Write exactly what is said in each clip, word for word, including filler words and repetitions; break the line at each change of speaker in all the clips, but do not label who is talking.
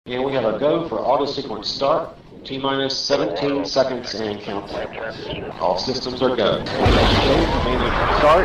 And we have a go for auto sequence start. T-minus seventeen seconds and countdown. All systems are go. Start.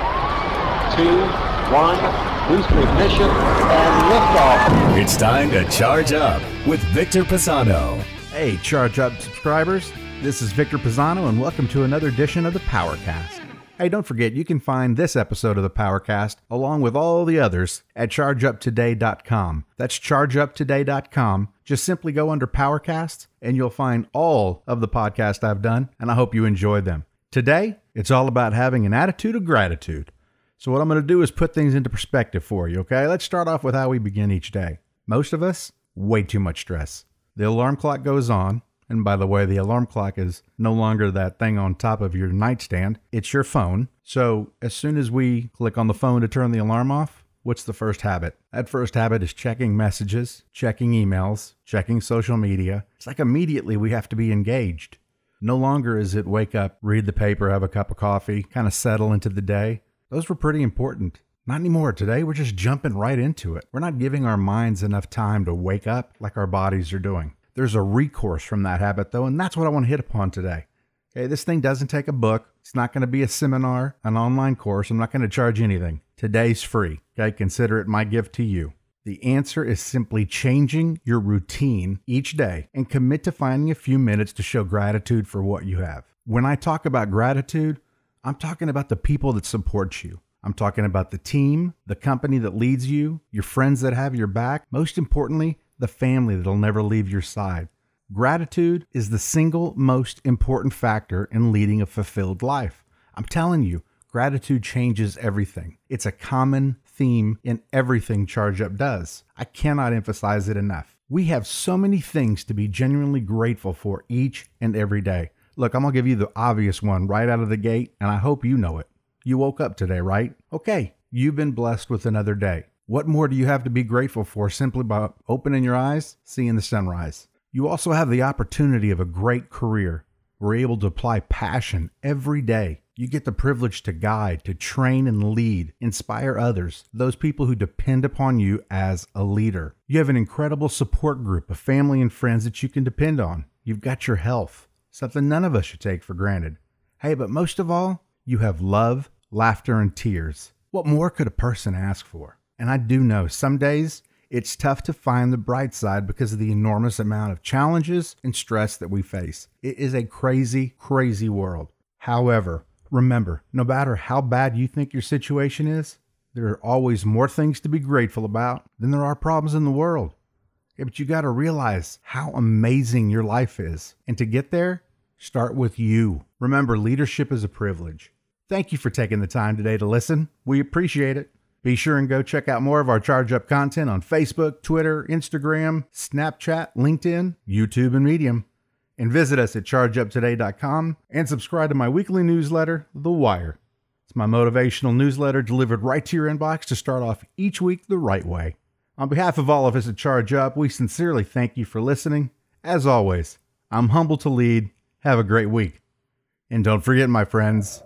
Two, one, booster ignition, and liftoff.
It's time to charge up with Victor Pisano.
Hey, Charge Up subscribers. This is Victor Pisano, and welcome to another edition of the PowerCast. Hey, don't forget, you can find this episode of the PowerCast, along with all the others, at charge up today dot com. That's charge up today dot com. Just simply go under PowerCast, and you'll find all of the podcasts I've done, and I hope you enjoyed them. Today, it's all about having an attitude of gratitude. So what I'm going to do is put things into perspective for you, okay? Let's start off with how we begin each day. Most of us, way too much stress. The alarm clock goes on. And by the way, the alarm clock is no longer that thing on top of your nightstand. It's your phone. So as soon as we click on the phone to turn the alarm off, what's the first habit? That first habit is checking messages, checking emails, checking social media. It's like immediately we have to be engaged. No longer is it wake up, read the paper, have a cup of coffee, kind of settle into the day. Those were pretty important. Not anymore. Today, we're just jumping right into it. We're not giving our minds enough time to wake up like our bodies are doing. There's a recourse from that habit, though, and that's what I want to hit upon today. Okay, this thing doesn't take a book. It's not going to be a seminar, an online course. I'm not going to charge anything. Today's free. Okay, consider it my gift to you. The answer is simply changing your routine each day and commit to finding a few minutes to show gratitude for what you have. When I talk about gratitude, I'm talking about the people that support you. I'm talking about the team, the company that leads you, your friends that have your back. Most importantly, the family that'll never leave your side. Gratitude is the single most important factor in leading a fulfilled life. I'm telling you, gratitude changes everything. It's a common theme in everything Charge Up does. I cannot emphasize it enough. We have so many things to be genuinely grateful for each and every day. Look, I'm going to give you the obvious one right out of the gate, and I hope you know it. You woke up today, right? Okay, you've been blessed with another day. What more do you have to be grateful for simply by opening your eyes, seeing the sunrise? You also have the opportunity of a great career. We're able to apply passion every day. You get the privilege to guide, to train and lead, inspire others, those people who depend upon you as a leader. You have an incredible support group of family and friends that you can depend on. You've got your health, something none of us should take for granted. Hey, but most of all, you have love, laughter, and tears. What more could a person ask for? And I do know some days it's tough to find the bright side because of the enormous amount of challenges and stress that we face. It is a crazy, crazy world. However, remember, no matter how bad you think your situation is, there are always more things to be grateful about than there are problems in the world. Yeah, but you got to realize how amazing your life is. And to get there, start with you. Remember, leadership is a privilege. Thank you for taking the time today to listen. We appreciate it. Be sure and go check out more of our Charge Up content on Facebook, Twitter, Instagram, Snapchat, LinkedIn, YouTube, and Medium. And visit us at charge up today dot com and subscribe to my weekly newsletter, The Wire. It's my motivational newsletter delivered right to your inbox to start off each week the right way. On behalf of all of us at Charge Up, we sincerely thank you for listening. As always, I'm humbled to lead. Have a great week. And don't forget, my friends,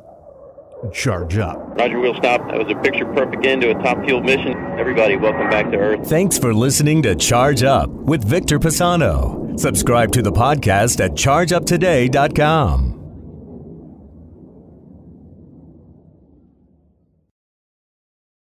charge up.
Roger, we'll stop. That was a picture-perfect end to a top-fuel mission. Everybody, welcome back to Earth.
Thanks for listening to Charge Up with Victor Pisano. Subscribe to the podcast at charge up today dot com.